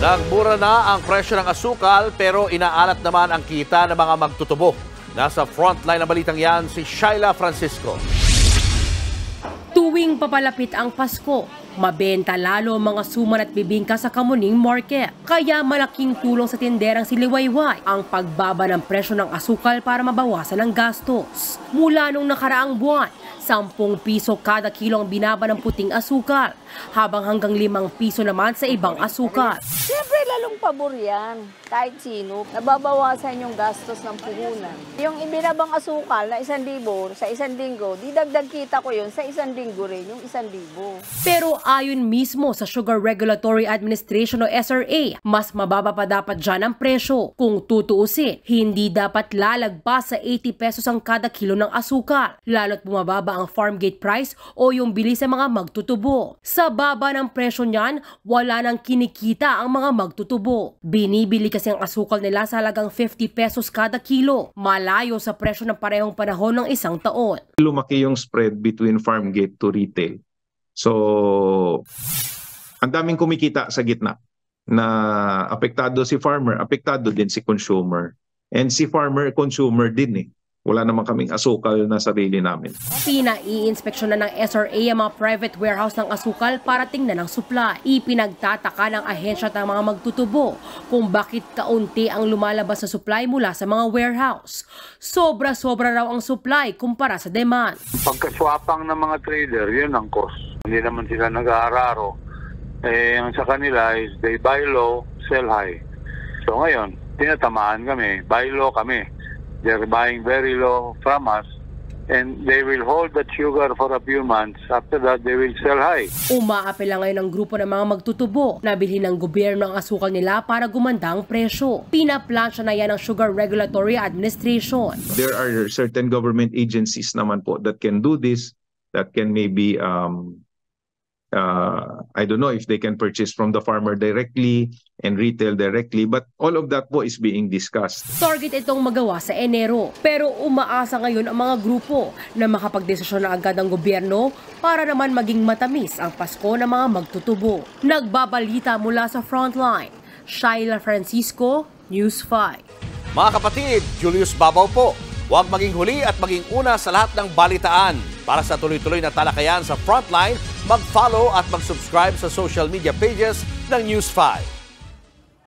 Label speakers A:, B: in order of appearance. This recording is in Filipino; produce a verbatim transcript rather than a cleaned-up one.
A: Nagmura na ang presyo ng asukal pero inaalat naman ang kita ng mga magtutubo. Nasa frontline ng balitang yan si Shaila Francisco.
B: Tuwing papalapit ang Pasko, mabenta lalo ang mga suman at bibingka sa Kamuning Market. Kaya malaking tulong sa tinderang si Liwayway ang pagbaba ng presyo ng asukal para mabawasan ang gastos. Mula nung nakaraang buwan, sampung piso kada kilo ang binaba ng puting asukal, habang hanggang limang piso naman sa ibang asukal.
C: Siyempre lalong pabor yan, kahit sino. Nababawasan yung gastos ng puhunan. Yung ibinabang asukal na isang libo sa isang linggo, didagdag kita ko yun sa isang linggo rin, yung isang libo.
B: Pero ayon mismo sa Sugar Regulatory Administration o S R A, mas mababa pa dapat dyan ang presyo. Kung tutuusin, hindi dapat lalagpas sa eighty pesos ang kada kilo ng asukal, lalo't bumababa ang farm gate price o yung bili sa mga magtutubo. Sa baba ng presyo niyan, wala nang kinikita ang mga magtutubo. Binibili kasi ang asukal nila sa halagang fifty pesos kada kilo, malayo sa presyo ng parehong panahon ng isang taon.
D: Lumaki yung spread between farm gate to retail. So, ang daming kumikita sa gitna na apektado si farmer, apektado din si consumer. And si farmer, consumer din eh. Wala naman kaming asukal na sarili namin.
B: Pina-i-inspeksyon na ng S R A ang mga private warehouse ng asukal para tingnan ang supply. Ipinagtataka ng ahensya at ng mga magtutubo kung bakit kaunti ang lumalabas sa supply mula sa mga warehouse. Sobra-sobra raw ang supply kumpara sa demand.
E: Pagkaswapang ng mga trader, yun ang cost. Hindi naman sila nag-aararo. Eh, ang sa kanila is they buy low, sell high. So ngayon, tinatamaan kami, buy low kami. They're buying very low from us and they will hold that sugar for a few months. After that, they will sell high.
B: Umaapela ngayon ang grupo ng mga magtutubo na bilhin ng gobyerno ang asukal nila para gumanda ang presyo. Pinaplansya na yan ng Sugar Regulatory Administration.
D: There are certain government agencies naman po that can do this, that can maybe um, Uh, I don't know if they can purchase from the farmer directly and retail directly, but all of that po is being discussed.
B: Target itong magawa sa Enero, pero umaasa ngayon ang mga grupo na makapagdesisyon na agad ang gobyerno para naman maging matamis ang Pasko ng mga magtutubo. Nagbabalita mula sa Frontline, Shaila Francisco, News five.
A: Mga kapatid, Julius Babaw po. Huwag maging huli at maging una sa lahat ng balitaan. Para sa tuloy-tuloy na talakayan sa Frontline, mag-follow at mag-subscribe sa social media pages ng News five.